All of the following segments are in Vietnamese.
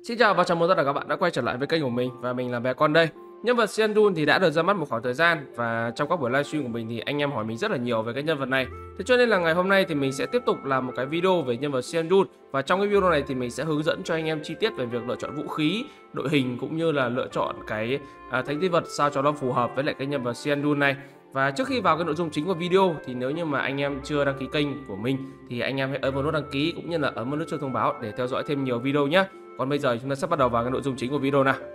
Xin chào và chào mừng tất cả các bạn đã quay trở lại với kênh của mình và mình là Bé Con đây. Nhân vật Seandun thì đã được ra mắt một khoảng thời gian và trong các buổi livestream của mình thì anh em hỏi mình rất là nhiều về cái nhân vật này. Thế cho nên là ngày hôm nay thì mình sẽ tiếp tục làm một cái video về nhân vật Seandun và trong cái video này thì mình sẽ hướng dẫn cho anh em chi tiết về việc lựa chọn vũ khí, đội hình cũng như là lựa chọn cái thánh tinh vật sao cho nó phù hợp với lại cái nhân vật Seandun này. Và trước khi vào cái nội dung chính của video thì nếu như mà anh em chưa đăng ký kênh của mình thì anh em hãy ấn vào nút đăng ký cũng như là ấn vào nút chuông thông báo để theo dõi thêm nhiều video nhé. Còn bây giờ chúng ta sẽ bắt đầu vào cái nội dung chính của video nào.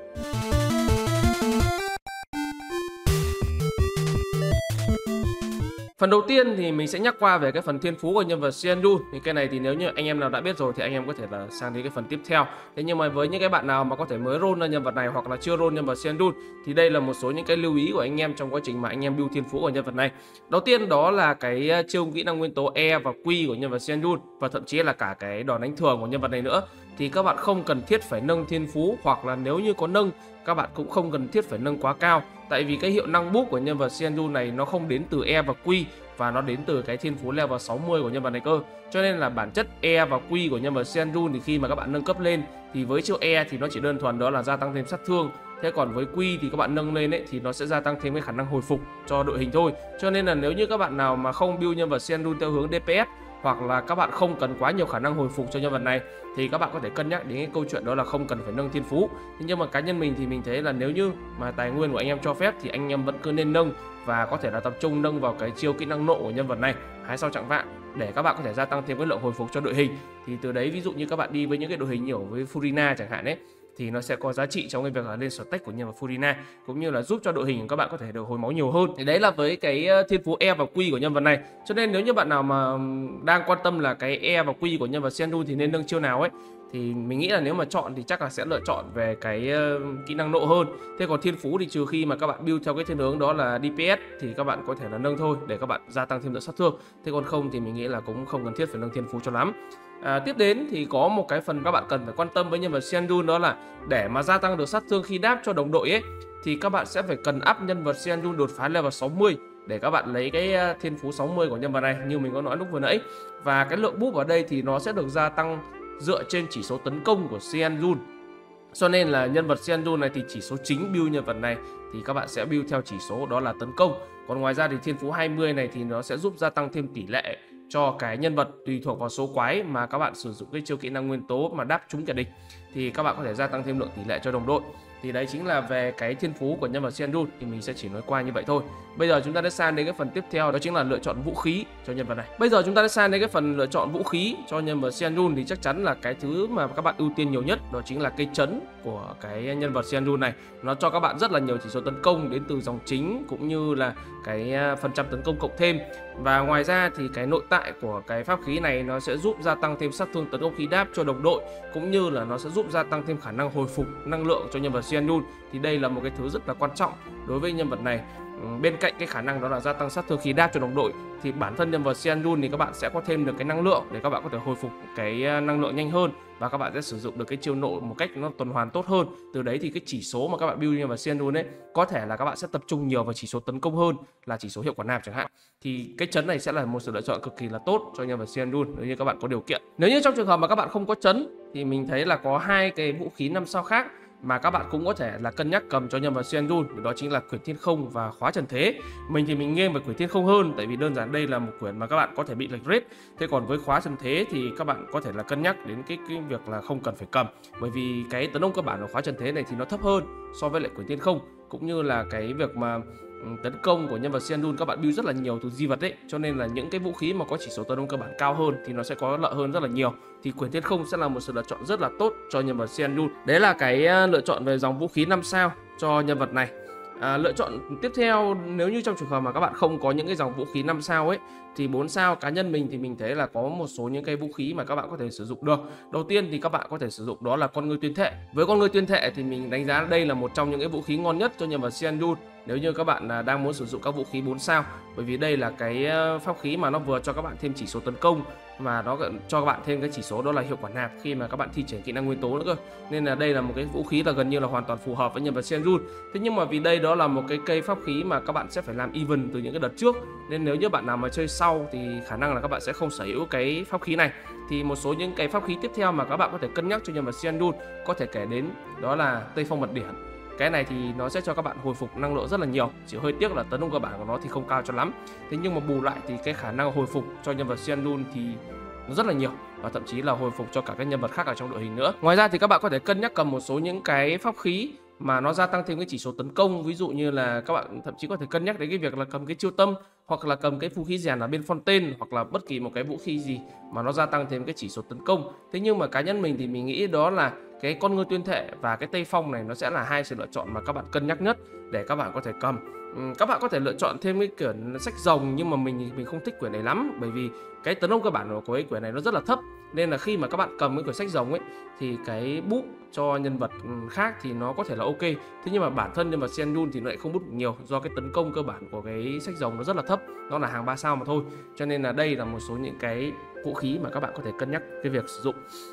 Phần đầu tiên thì mình sẽ nhắc qua về cái phần thiên phú của nhân vật Seandun. Thì cái này thì nếu như anh em nào đã biết rồi thì anh em có thể là sang đến cái phần tiếp theo. Thế nhưng mà với những cái bạn nào mà có thể mới roll ra nhân vật này hoặc là chưa roll nhân vật Seandun thì đây là một số những cái lưu ý của anh em trong quá trình mà anh em build thiên phú của nhân vật này. Đầu tiên đó là cái chiêu kỹ năng nguyên tố E và Q của nhân vật Seandun và thậm chí là cả cái đòn đánh thường của nhân vật này nữa. Thì các bạn không cần thiết phải nâng thiên phú, hoặc là nếu như có nâng các bạn cũng không cần thiết phải nâng quá cao. Tại vì cái hiệu năng boost của nhân vật Seandun này nó không đến từ E và Q và nó đến từ cái thiên phú level 60 của nhân vật này cơ. Cho nên là bản chất E và Q của nhân vật Seandun thì khi mà các bạn nâng cấp lên thì với chiêu E thì nó chỉ đơn thuần đó là gia tăng thêm sát thương. Thế còn với Q thì các bạn nâng lên ấy thì nó sẽ gia tăng thêm cái khả năng hồi phục cho đội hình thôi. Cho nên là nếu như các bạn nào mà không build nhân vật Seandun theo hướng DPS hoặc là các bạn không cần quá nhiều khả năng hồi phục cho nhân vật này thì các bạn có thể cân nhắc đến cái câu chuyện đó là không cần phải nâng thiên phú. Nhưng mà cá nhân mình thì mình thấy là nếu như mà tài nguyên của anh em cho phép thì anh em vẫn cứ nên nâng và có thể là tập trung nâng vào cái chiêu kỹ năng nộ của nhân vật này, hái sao chạng vạn, để các bạn có thể gia tăng thêm cái lượng hồi phục cho đội hình. Thì từ đấy ví dụ như các bạn đi với những cái đội hình nhiều với Furina chẳng hạn ấy thì nó sẽ có giá trị trong cái việc là lên stack của nhân vật Furina cũng như là giúp cho đội hình của các bạn có thể được hồi máu nhiều hơn. Thì đấy là với cái thiên phú E và Q của nhân vật này. Cho nên nếu như bạn nào mà đang quan tâm là cái E và Q của nhân vật Seandun thì nên nâng chiêu nào ấy thì mình nghĩ là nếu mà chọn thì chắc là sẽ lựa chọn về cái kỹ năng nộ hơn. Thế còn thiên phú thì trừ khi mà các bạn build theo cái thiên hướng đó là DPS thì các bạn có thể là nâng thôi để các bạn gia tăng thêm lượng sát thương. Thế còn không thì mình nghĩ là cũng không cần thiết phải nâng thiên phú cho lắm. Tiếp đến thì có một cái phần các bạn cần phải quan tâm với nhân vật Seandun, đó là để mà gia tăng được sát thương khi đáp cho đồng đội ấy thì các bạn sẽ phải cần up nhân vật Seandun đột phá level 60 để các bạn lấy cái thiên phú 60 của nhân vật này như mình có nói lúc vừa nãy. Và cái lượng boost ở đây thì nó sẽ được gia tăng dựa trên chỉ số tấn công của Seandun. Cho nên là nhân vật Seandun này thì chỉ số chính build nhân vật này thì các bạn sẽ build theo chỉ số đó là tấn công. Còn ngoài ra thì thiên phú 20 này thì nó sẽ giúp gia tăng thêm tỷ lệ cho cái nhân vật tùy thuộc vào số quái mà các bạn sử dụng cái chiêu kỹ năng nguyên tố mà đáp trúng kẻ địch thì các bạn có thể gia tăng thêm lượng tỷ lệ cho đồng đội. Thì đấy chính là về cái thiên phú của nhân vật Seandun, thì mình sẽ chỉ nói qua như vậy thôi. Bây giờ chúng ta sẽ sang đến cái phần tiếp theo, đó chính là lựa chọn vũ khí cho nhân vật này. Bây giờ chúng ta sẽ sang đến cái phần lựa chọn vũ khí cho nhân vật Seandun thì chắc chắn là cái thứ mà các bạn ưu tiên nhiều nhất đó chính là cây chấn của cái nhân vật Seandun này. Nó cho các bạn rất là nhiều chỉ số tấn công đến từ dòng chính cũng như là cái phần trăm tấn công cộng thêm. Và ngoài ra thì cái nội tại của cái pháp khí này nó sẽ giúp gia tăng thêm sát thương tấn công khí đáp cho đồng đội cũng như là nó sẽ giúp gia tăng thêm khả năng hồi phục năng lượng cho nhân vật Seandun. Thì đây là một cái thứ rất là quan trọng đối với nhân vật này. Bên cạnh cái khả năng đó là gia tăng sát thương khí đáp cho đồng đội thì bản thân nhân vật Seandun thì các bạn sẽ có thêm được cái năng lượng để các bạn có thể hồi phục cái năng lượng nhanh hơn và các bạn sẽ sử dụng được cái chiêu nộ một cách nó tuần hoàn tốt hơn. Từ đấy thì cái chỉ số mà các bạn build nhân vật Seandun ấy có thể là các bạn sẽ tập trung nhiều vào chỉ số tấn công hơn là chỉ số hiệu quả nạp chẳng hạn. Thì cái chấn này sẽ là một sự lựa chọn cực kỳ là tốt cho nhân vật Seandun nếu như các bạn có điều kiện. Nếu như trong trường hợp mà các bạn không có chấn thì mình thấy là có hai cái vũ khí 5 sao khác mà các bạn cũng có thể là cân nhắc cầm cho nhân vật Seandun, đó chính là quyển thiên không và khóa trần thế. Mình thì mình nghiêng về quyển thiên không hơn, tại vì đơn giản đây là một quyển mà các bạn có thể bị lệch rate. Thế còn với khóa trần thế thì các bạn có thể là cân nhắc đến cái việc là không cần phải cầm, bởi vì cái tấn công cơ bản của khóa trần thế này thì nó thấp hơn so với lại quyển thiên không, cũng như là cái việc mà tấn công của nhân vật Seandun các bạn build rất là nhiều từ di vật đấy, cho nên là những cái vũ khí mà có chỉ số tấn công cơ bản cao hơn thì nó sẽ có lợi hơn rất là nhiều. Thì quyển thiên không sẽ là một sự lựa chọn rất là tốt cho nhân vật Seandun. Đấy là cái lựa chọn về dòng vũ khí 5 sao cho nhân vật này. Lựa chọn tiếp theo nếu như trong trường hợp mà các bạn không có những cái dòng vũ khí 5 sao ấy thì 4 sao cá nhân mình thì mình thấy là có một số những cái vũ khí mà các bạn có thể sử dụng được. Đầu tiên thì các bạn có thể sử dụng đó là con ngươi tuyên thệ. Với con ngươi tuyên thệ thì mình đánh giá đây là một trong những cái vũ khí ngon nhất cho nhân vật Seandun nếu như các bạn đang muốn sử dụng các vũ khí 4 sao, bởi vì đây là cái pháp khí mà nó vừa cho các bạn thêm chỉ số tấn công mà nó cho các bạn thêm cái chỉ số đó là hiệu quả nạp khi mà các bạn thi triển kỹ năng nguyên tố nữa cơ. Nên là đây là một cái vũ khí là gần như là hoàn toàn phù hợp với nhân vật Senjun. Thế nhưng mà vì đây đó là một cái cây pháp khí mà các bạn sẽ phải làm even từ những cái đợt trước, nên nếu như bạn nào mà chơi sau thì khả năng là các bạn sẽ không sở hữu cái pháp khí này. Thì một số những cái pháp khí tiếp theo mà các bạn có thể cân nhắc cho nhân vật Senjun có thể kể đến đó là Tây Phong Mật Điển. Cái này thì nó sẽ cho các bạn hồi phục năng lượng rất là nhiều, chỉ hơi tiếc là tấn công cơ bản của nó thì không cao cho lắm. Thế nhưng mà bù lại thì cái khả năng hồi phục cho nhân vật Senjun thì nó rất là nhiều, và thậm chí là hồi phục cho cả các nhân vật khác ở trong đội hình nữa. Ngoài ra thì các bạn có thể cân nhắc cầm một số những cái pháp khí mà nó gia tăng thêm cái chỉ số tấn công, ví dụ như là các bạn thậm chí có thể cân nhắc đến cái việc là cầm cái chiêu tâm, hoặc là cầm cái vũ khí rèn ở bên Fontaine, hoặc là bất kỳ một cái vũ khí gì mà nó gia tăng thêm cái chỉ số tấn công. Thế nhưng mà cá nhân mình thì mình nghĩ đó là cái con ngươi tuyên thệ và cái Tây Phong này nó sẽ là hai sự lựa chọn mà các bạn cân nhắc nhất để các bạn có thể cầm. Các bạn có thể lựa chọn thêm cái quyển sách rồng, nhưng mà mình không thích quyển này lắm, bởi vì cái tấn công cơ bản của cái quyển này nó rất là thấp, nên là khi mà các bạn cầm cái quyển sách rồng ấy thì cái búp cho nhân vật khác thì nó có thể là ok. Thế nhưng mà bản thân nhân vật Senjun thì nó lại không búp được nhiều, do cái tấn công cơ bản của cái sách rồng nó rất là thấp, nó là hàng 3 sao mà thôi. Cho nên là đây là một số những cái vũ khí mà các bạn có thể cân nhắc cái việc sử dụng.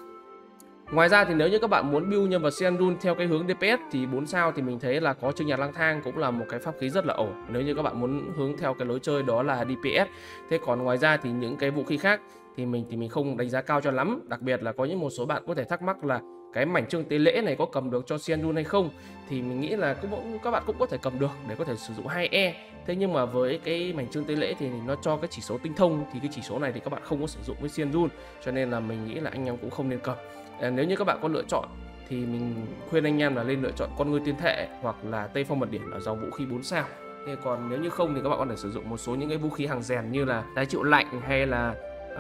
Ngoài ra thì nếu như các bạn muốn build nhân vật Senjun theo cái hướng DPS thì 4 sao thì mình thấy là có Trừng Nhạc Lang Thang cũng là một cái pháp khí rất là ổn nếu như các bạn muốn hướng theo cái lối chơi đó là DPS. Thế còn ngoài ra thì những cái vũ khí khác thì mình không đánh giá cao cho lắm, đặc biệt là có những một số bạn có thể thắc mắc là cái mảnh chương tế lễ này có cầm được cho Senjun hay không, thì mình nghĩ là các bạn cũng có thể cầm được để có thể sử dụng 2E. Thế nhưng mà với cái mảnh chương tế lễ thì nó cho cái chỉ số tinh thông, thì cái chỉ số này thì các bạn không có sử dụng với Senjun, cho nên là mình nghĩ là anh em cũng không nên cầm. Nếu như các bạn có lựa chọn thì mình khuyên anh em là lên lựa chọn con ngươi tuyên thệ hoặc là Tây Phong Mật Điển ở dòng vũ khí 4 sao. Thế còn nếu như không thì các bạn có thể sử dụng một số những cái vũ khí hàng rèn như là tái chịu lạnh, hay là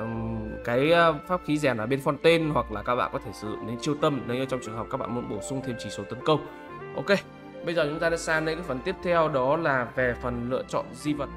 cái pháp khí rèn ở bên Fontaine, hoặc là các bạn có thể sử dụng đến chiêu tâm nếu như trong trường hợp các bạn muốn bổ sung thêm chỉ số tấn công. Ok, bây giờ chúng ta sẽ sang đến cái phần tiếp theo đó là về phần lựa chọn di vật.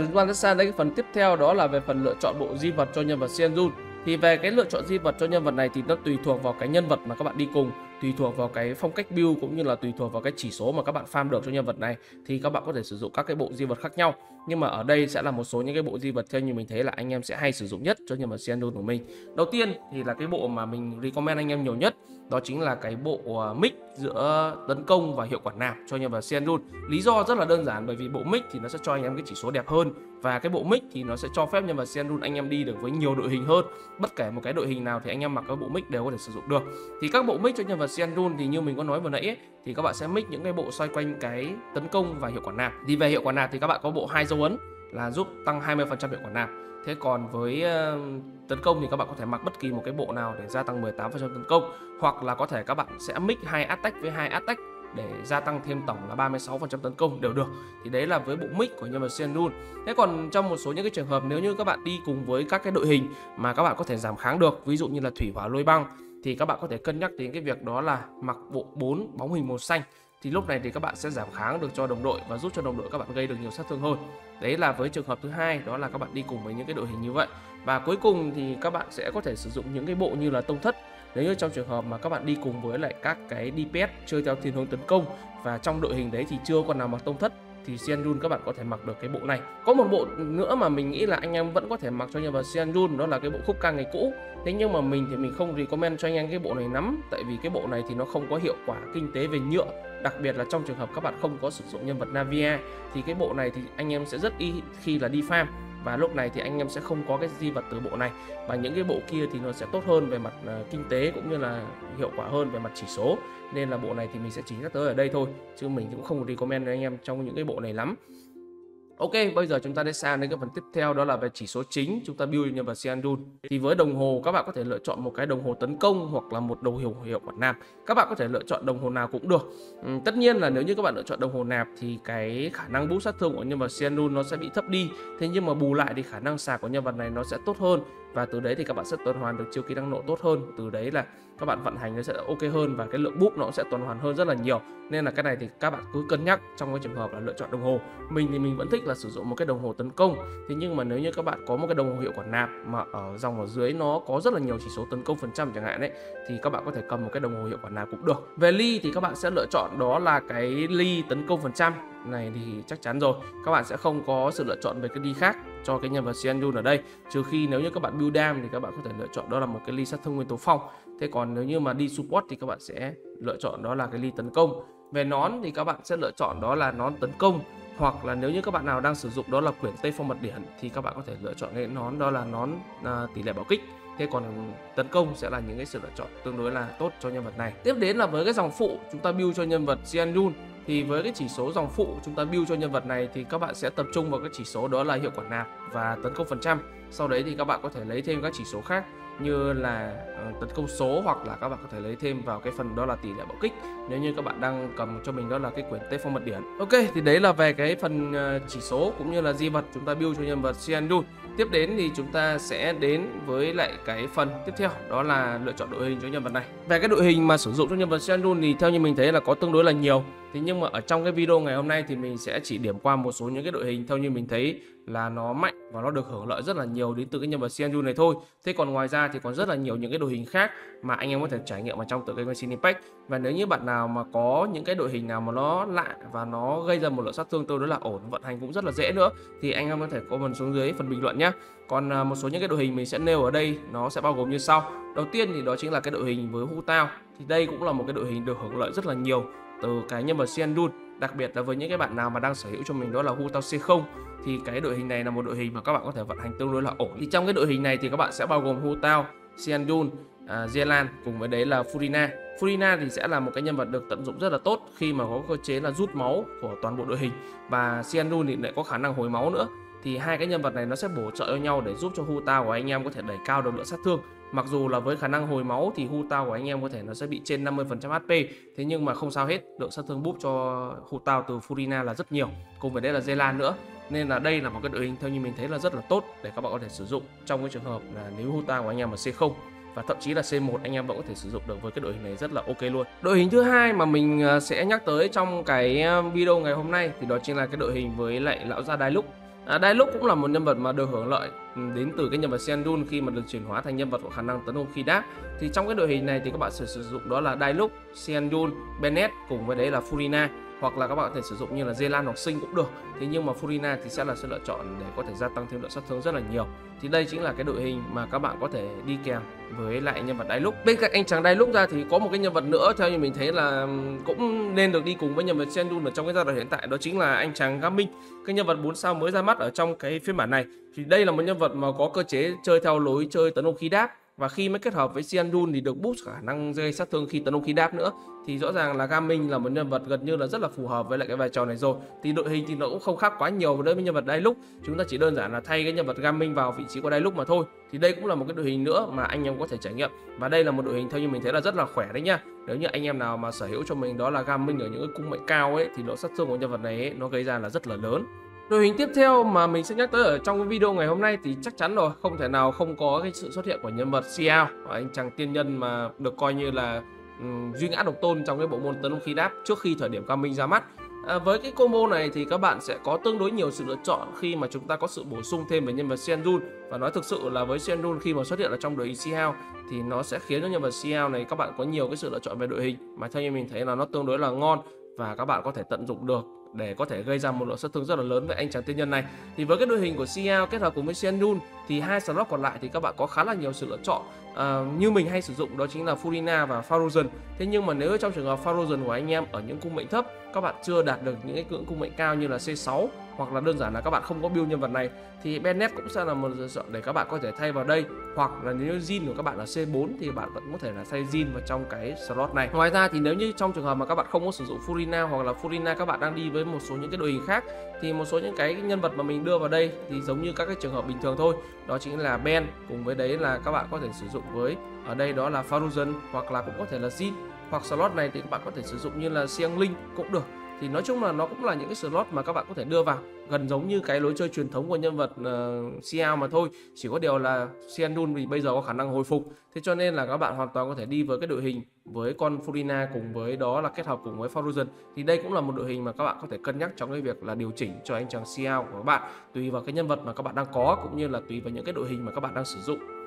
Lựa chọn bộ di vật cho nhân vật Senjun. Thì về cái lựa chọn di vật cho nhân vật này thì nó tùy thuộc vào cái nhân vật mà các bạn đi cùng, tùy thuộc vào cái phong cách build, cũng như là tùy thuộc vào cái chỉ số mà các bạn farm được cho nhân vật này, thì các bạn có thể sử dụng các cái bộ di vật khác nhau. Nhưng mà ở đây sẽ là một số những cái bộ di vật theo như mình thấy là anh em sẽ hay sử dụng nhất cho nhân vật Senjun của mình. Đầu tiên thì là cái bộ mà mình recommend anh em nhiều nhất, đó chính là cái bộ mix giữa tấn công và hiệu quả nạp cho nhân vật Senjun. Lý do rất là đơn giản, bởi vì bộ mix thì nó sẽ cho anh em cái chỉ số đẹp hơn, và cái bộ mix thì nó sẽ cho phép nhân vật Senjun anh em đi được với nhiều đội hình hơn. Bất kể một cái đội hình nào thì anh em mặc cái bộ mix đều có thể sử dụng được. Thì các bộ mix cho nhân vật Senjun thì như mình có nói vừa nãy ấy, thì các bạn sẽ mix những cái bộ xoay quanh cái tấn công và hiệu quả nạp. Thì về hiệu quả nạp thì các bạn có bộ 2 dấu ấn là giúp tăng 20% hiệu quả nạp. Thế còn với tấn công thì các bạn có thể mặc bất kỳ một cái bộ nào để gia tăng 18% tấn công, hoặc là có thể các bạn sẽ mix 2 attack với 2 attack để gia tăng thêm tổng là 36% tấn công đều được. Thì đấy là với bộ mix của nhân vật Senjun. Thế còn trong một số những cái trường hợp nếu như các bạn đi cùng với các cái đội hình mà các bạn có thể giảm kháng được, ví dụ như là thủy hỏa lôi băng, thì các bạn có thể cân nhắc đến cái việc đó là mặc bộ 4 bóng hình màu xanh. Thì lúc này thì các bạn sẽ giảm kháng được cho đồng đội và giúp cho đồng đội các bạn gây được nhiều sát thương hơn. Đấy là với trường hợp thứ hai, đó là các bạn đi cùng với những cái đội hình như vậy. Và cuối cùng thì các bạn sẽ có thể sử dụng những cái bộ như là tông thất, nếu như trong trường hợp mà các bạn đi cùng với lại các cái DPS chơi theo thiên hướng tấn công, và trong đội hình đấy thì chưa con nào mặc tông thất, thì Senjun các bạn có thể mặc được cái bộ này. Có một bộ nữa mà mình nghĩ là anh em vẫn có thể mặc cho nhân vật Senjun, đó là cái bộ khúc ca ngày cũ. Thế nhưng mà mình thì mình không recommend cho anh em cái bộ này lắm, tại vì cái bộ này thì nó không có hiệu quả kinh tế về nhựa, đặc biệt là trong trường hợp các bạn không có sử dụng nhân vật Navia, thì cái bộ này thì anh em sẽ rất ít khi là đi farm, và lúc này thì anh em sẽ không có cái di vật từ bộ này, và những cái bộ kia thì nó sẽ tốt hơn về mặt kinh tế cũng như là hiệu quả hơn về mặt chỉ số. Nên là bộ này thì mình sẽ chỉ nhắc tới ở đây thôi, chứ mình cũng không recommend cho anh em trong những cái bộ này lắm. Ok, bây giờ chúng ta sẽ sang đến cái phần tiếp theo, đó là về chỉ số chính chúng ta build nhân vật Senjun. Thì với đồng hồ các bạn có thể lựa chọn một cái đồng hồ tấn công hoặc là một đồng hồ hiệu quả nạp. Các bạn có thể lựa chọn đồng hồ nào cũng được. Tất nhiên là nếu như các bạn lựa chọn đồng hồ nạp thì cái khả năng boost sát thương của nhân vật Senjun nó sẽ bị thấp đi. Thế nhưng mà bù lại thì khả năng sạc của nhân vật này nó sẽ tốt hơn, và từ đấy thì các bạn sẽ tuần hoàn được chiêu kỹ năng nộ tốt hơn. Từ đấy là các bạn vận hành nó sẽ ok hơn, và cái lượng boost nó cũng sẽ tuần hoàn hơn rất là nhiều. Nên là cái này thì các bạn cứ cân nhắc trong cái trường hợp là lựa chọn đồng hồ. Mình thì mình vẫn thích là sử dụng một cái đồng hồ tấn công. Thế nhưng mà nếu như các bạn có một cái đồng hồ hiệu quả nạp mà ở dòng ở dưới nó có rất là nhiều chỉ số tấn công phần trăm chẳng hạn đấy, thì các bạn có thể cầm một cái đồng hồ hiệu quả nạp cũng được. Về ly thì các bạn sẽ lựa chọn đó là cái ly tấn công phần trăm, này thì chắc chắn rồi, các bạn sẽ không có sự lựa chọn về cái ly khác cho cái nhân vật Xianyun ở đây, trừ khi nếu như các bạn build dam thì các bạn có thể lựa chọn đó là một cái ly sát thương nguyên tố phong. Thế còn nếu như mà đi support thì các bạn sẽ lựa chọn đó là cái ly tấn công. Về nón thì các bạn sẽ lựa chọn đó là nón tấn công, hoặc là nếu như các bạn nào đang sử dụng đó là quyển Tây Phong Mật Điển thì các bạn có thể lựa chọn cái nón đó là nón tỷ lệ bảo kích. Thế còn tấn công sẽ là những cái sự lựa chọn tương đối là tốt cho nhân vật này. Tiếp đến là với cái dòng phụ chúng ta build cho nhân vật Xianyun, thì với cái chỉ số dòng phụ chúng ta build cho nhân vật này thì các bạn sẽ tập trung vào cái chỉ số đó là hiệu quả nạp và tấn công phần trăm. Sau đấy thì các bạn có thể lấy thêm các chỉ số khác như là tấn công số, hoặc là các bạn có thể lấy thêm vào cái phần đó là tỷ lệ bảo kích nếu như các bạn đang cầm cho mình đó là cái quyển Tây Phong Mật Điển. Ok, thì đấy là về cái phần chỉ số cũng như là di vật chúng ta build cho nhân vật Xianyun. Tiếp đến thì chúng ta sẽ đến với lại cái phần tiếp theo đó là lựa chọn đội hình cho nhân vật này. Về cái đội hình mà sử dụng cho nhân vật Xianyun thì theo như mình thấy là có tương đối là nhiều. Thế nhưng mà ở trong cái video ngày hôm nay thì mình sẽ chỉ điểm qua một số những cái đội hình theo như mình thấy là nó mạnh và nó được hưởng lợi rất là nhiều đến từ cái nhân vật Xianyun này thôi. Thế còn ngoài ra thì còn rất là nhiều những cái đội hình khác mà anh em có thể trải nghiệm ở trong tựa game Genshin Impact. Và nếu như bạn nào mà có những cái đội hình nào mà nó lạ và nó gây ra một lượng sát thương tương đối là ổn, vận hành cũng rất là dễ nữa, thì anh em có thể comment xuống dưới phần bình luận nhé. Còn một số những cái đội hình mình sẽ nêu ở đây nó sẽ bao gồm như sau. Đầu tiên thì đó chính là cái đội hình với Hu Tao. Thì đây cũng là một cái đội hình được hưởng lợi rất là nhiều từ cái nhân vật Xianyun, đặc biệt là với những cái bạn nào mà đang sở hữu cho mình đó là Hu Tao C0 thì cái đội hình này là một đội hình mà các bạn có thể vận hành tương đối là ổn. Thì trong cái đội hình này thì các bạn sẽ bao gồm Hu Tao, Xianyun, Zelan cùng với đấy là Furina. Furina thì sẽ là một cái nhân vật được tận dụng rất là tốt khi mà có cơ chế là rút máu của toàn bộ đội hình, và Xianyun thì lại có khả năng hồi máu nữa. Thì hai cái nhân vật này nó sẽ bổ trợ cho nhau để giúp cho Hu Tao của anh em có thể đẩy cao được lượng sát thương. Mặc dù là với khả năng hồi máu thì Hu Tao của anh em có thể nó sẽ bị trên 50% HP, thế nhưng mà không sao hết, lượng sát thương búp cho Hu Tao từ Furina là rất nhiều, cùng với đấy là Zelan nữa. Nên là đây là một cái đội hình theo như mình thấy là rất là tốt để các bạn có thể sử dụng trong cái trường hợp là nếu Hu Tao của anh em ở C0 và thậm chí là C1 anh em vẫn có thể sử dụng được với cái đội hình này rất là ok luôn. Đội hình thứ hai mà mình sẽ nhắc tới trong cái video ngày hôm nay thì đó chính là cái đội hình với lại lão gia Dai Lux. Dai Lux cũng là một nhân vật mà được hưởng lợi đến từ cái nhân vật Xianyun khi mà được chuyển hóa thành nhân vật có khả năng tấn công khi đáp. Thì trong cái đội hình này thì các bạn sẽ sử dụng đó là Dai Lux, Xianyun, Bennett cùng với đấy là Furina, hoặc là các bạn có thể sử dụng như là Zelan hoặc Sinh cũng được. Thế nhưng mà Furina thì sẽ là sự lựa chọn để có thể gia tăng thêm lượng sát thương rất là nhiều. Thì đây chính là cái đội hình mà các bạn có thể đi kèm với lại nhân vật Dai Lux. Bên cạnh anh chàng Dai Lux ra thì có một cái nhân vật nữa theo như mình thấy là cũng nên được đi cùng với nhân vật Xianyun ở trong cái giai đoạn hiện tại, đó chính là anh chàng Gaming, cái nhân vật 4 sao mới ra mắt ở trong cái phiên bản này. Thì đây là một nhân vật mà có cơ chế chơi theo lối chơi tấn công khí đáp, và khi mới kết hợp với Xianyun thì được boost khả năng gây sát thương khi tấn công khí đáp nữa. Thì rõ ràng là Gaming là một nhân vật gần như là rất là phù hợp với lại cái vai trò này rồi. Thì đội hình thì nó cũng không khác quá nhiều với nhân vật Dai Lux, chúng ta chỉ đơn giản là thay cái nhân vật Gaming vào vị trí của Dai Lux mà thôi. Thì đây cũng là một cái đội hình nữa mà anh em có thể trải nghiệm, và đây là một đội hình theo như mình thấy là rất là khỏe đấy nha. Nếu như anh em nào mà sở hữu cho mình đó là Gaming ở những cái cung mệnh cao ấy thì độ sát thương của nhân vật này ấy, nó gây ra là rất là lớn. Đội hình tiếp theo mà mình sẽ nhắc tới ở trong cái video ngày hôm nay thì chắc chắn rồi, không thể nào không có cái sự xuất hiện của nhân vật Xiao, anh chàng tiên nhân mà được coi như là duy ngã độc tôn trong cái bộ môn tấn công khí đáp trước khi thời điểm Gaming ra mắt. Với cái combo này thì các bạn sẽ có tương đối nhiều sự lựa chọn khi mà chúng ta có sự bổ sung thêm về nhân vật Xianyun. Và nói thực sự là với Xianyun khi mà xuất hiện ở trong đội hình Xiao thì nó sẽ khiến cho nhân vật Xiao này các bạn có nhiều cái sự lựa chọn về đội hình mà theo như mình thấy là nó tương đối là ngon và các bạn có thể tận dụng được để có thể gây ra một lượng sát thương rất là lớn với anh chàng tiên nhân này. Thì với cái đội hình của Xiao kết hợp cùng với Xianyun thì hai slot còn lại thì các bạn có khá là nhiều sự lựa chọn. Như mình hay sử dụng đó chính là Furina và Farozen. Thế nhưng mà nếu trong trường hợp Farozen của anh em ở những cung mệnh thấp, các bạn chưa đạt được những cái ngưỡng cung mệnh cao như là C6, hoặc là đơn giản là các bạn không có build nhân vật này, thì Bennett cũng sẽ là một lựa chọn để các bạn có thể thay vào đây. Hoặc là nếu Jin của các bạn là C4 thì bạn vẫn có thể là thay Jin vào trong cái slot này. Ngoài ra thì nếu như trong trường hợp mà các bạn không có sử dụng Furina, hoặc là Furina các bạn đang đi với một số những cái đội hình khác, thì một số những cái nhân vật mà mình đưa vào đây thì giống như các cái trường hợp bình thường thôi, đó chính là Ben cùng với đấy là các bạn có thể sử dụng với ở đây đó là Farozen, hoặc là cũng có thể là Jin, hoặc slot này thì các bạn có thể sử dụng như là Xiang Linh cũng được. Thì nói chung là nó cũng là những cái slot mà các bạn có thể đưa vào, gần giống như cái lối chơi truyền thống của nhân vật Xiao mà thôi. Chỉ có điều là Xianyun vì bây giờ có khả năng hồi phục, thế cho nên là các bạn hoàn toàn có thể đi với cái đội hình với con Furina cùng với đó là kết hợp cùng với Farozen. Thì đây cũng là một đội hình mà các bạn có thể cân nhắc trong cái việc là điều chỉnh cho anh chàng Xiao của các bạn, tùy vào cái nhân vật mà các bạn đang có cũng như là tùy vào những cái đội hình mà các bạn đang sử dụng.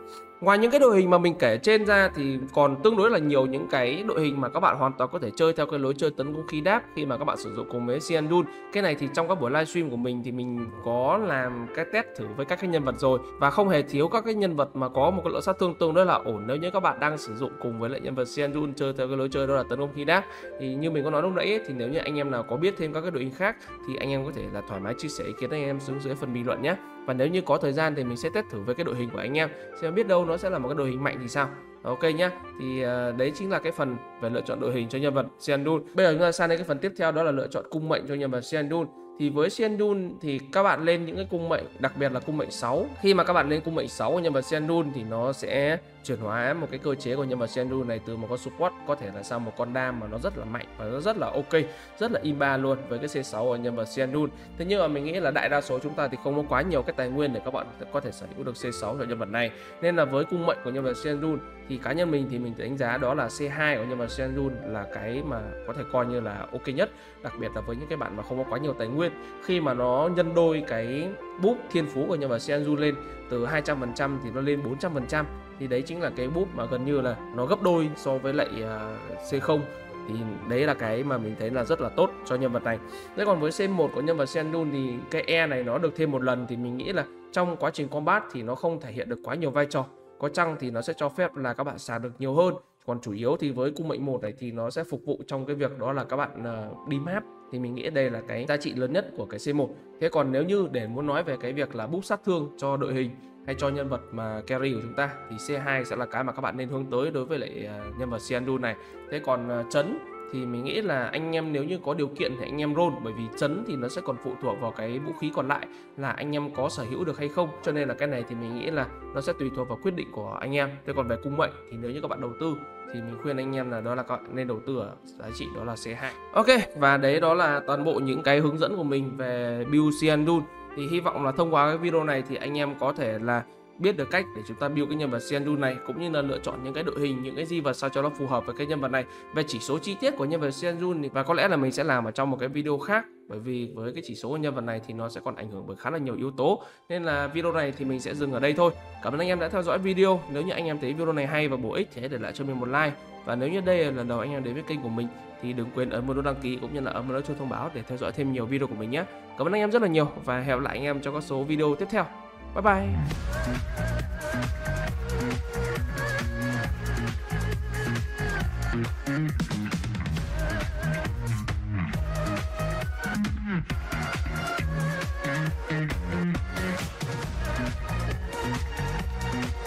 Ngoài những cái đội hình mà mình kể trên ra thì còn tương đối là nhiều những cái đội hình mà các bạn hoàn toàn có thể chơi theo cái lối chơi tấn công khí đáp khi mà các bạn sử dụng cùng với Siandun. Cái này thì trong các buổi livestream của mình thì mình có làm cái test thử với các cái nhân vật rồi, và không hề thiếu các cái nhân vật mà có một cái lượng sát thương tương đối là ổn nếu như các bạn đang sử dụng cùng với lại nhân vật Siandun chơi theo cái lối chơi đó là tấn công khí đáp. Thì như mình có nói lúc nãy ấy, thì nếu như anh em nào có biết thêm các cái đội hình khác thì anh em có thể là thoải mái chia sẻ ý kiến anh em xuống dưới phần bình luận nhé. Và nếu như có thời gian thì mình sẽ test thử với cái đội hình của anh em, xem biết đâu nó sẽ là một cái đội hình mạnh thì sao. Ok nhá. Thì đấy chính là cái phần về lựa chọn đội hình cho nhân vật Siandun. Bây giờ chúng ta sang đến cái phần tiếp theo, đó là lựa chọn cung mệnh cho nhân vật Siandun. Thì với Siandun thì các bạn lên những cái cung mệnh, đặc biệt là cung mệnh 6. Khi mà các bạn lên cung mệnh 6 của nhân vật Siandun thì nó sẽ chuyển hóa một cái cơ chế của nhân vật Siandun này từ một con support có thể là sang một con đam mà nó rất là mạnh và nó rất là ok, rất là imba luôn với cái C6 của nhân vật Siandun. Thế nhưng mà mình nghĩ là đại đa số chúng ta thì không có quá nhiều cái tài nguyên để các bạn có thể sở hữu được C6 cho nhân vật này. Nên là với cung mệnh của nhân vật Siandun thì cá nhân mình thì mình đánh giá đó là C2 của nhân vật Siandun là cái mà có thể coi như là ok nhất, đặc biệt là với những cái bạn mà không có quá nhiều tài nguyên, khi mà nó nhân đôi cái búp thiên phú của nhân vật Siandun lên từ 200% thì nó lên 400%, thì đấy chính là cái búp mà gần như là nó gấp đôi so với lại C0. Thì đấy là cái mà mình thấy là rất là tốt cho nhân vật này. Thế còn với C1 của nhân vật Siandun thì cái E này nó được thêm một lần, thì mình nghĩ là trong quá trình combat thì nó không thể hiện được quá nhiều vai trò. Có chăng thì nó sẽ cho phép là các bạn xả được nhiều hơn. Còn chủ yếu thì với cung mệnh 1 này thì nó sẽ phục vụ trong cái việc đó là các bạn đi map. Thì mình nghĩ đây là cái giá trị lớn nhất của cái C1. Thế còn nếu như để muốn nói về cái việc là boost sát thương cho đội hình hay cho nhân vật mà carry của chúng ta thì C2 sẽ là cái mà các bạn nên hướng tới đối với lại nhân vật Siandun này. Thế còn chấn thì mình nghĩ là anh em nếu như có điều kiện thì anh em roll, bởi vì chấn thì nó sẽ còn phụ thuộc vào cái vũ khí còn lại là anh em có sở hữu được hay không, cho nên là cái này thì mình nghĩ là nó sẽ tùy thuộc vào quyết định của anh em. Thế còn về cung mệnh thì nếu như các bạn đầu tư thì mình khuyên anh em là đó là các bạn nên đầu tư ở giá trị đó là C2. Ok, và đấy đó là toàn bộ những cái hướng dẫn của mình về build Siandun. Thì hy vọng là thông qua cái video này thì anh em có thể là biết được cách để chúng ta build cái nhân vật Siandun này, cũng như là lựa chọn những cái đội hình, những cái gì vật sao cho nó phù hợp với cái nhân vật này. Về chỉ số chi tiết của nhân vật Siandun và có lẽ là mình sẽ làm ở trong một cái video khác, bởi vì với cái chỉ số của nhân vật này thì nó sẽ còn ảnh hưởng bởi khá là nhiều yếu tố, nên là video này thì mình sẽ dừng ở đây thôi. Cảm ơn anh em đã theo dõi video. Nếu như anh em thấy video này hay và bổ ích thì hãy để lại cho mình một like, và nếu như đây là lần đầu anh em đến với kênh của mình thì đừng quên ấn vào nút đăng ký cũng như là ấn vào nút chuông thông báo để theo dõi thêm nhiều video của mình nhé. Cảm ơn anh em rất là nhiều và hẹn gặp lại anh em trong các số video tiếp theo. Bye bye.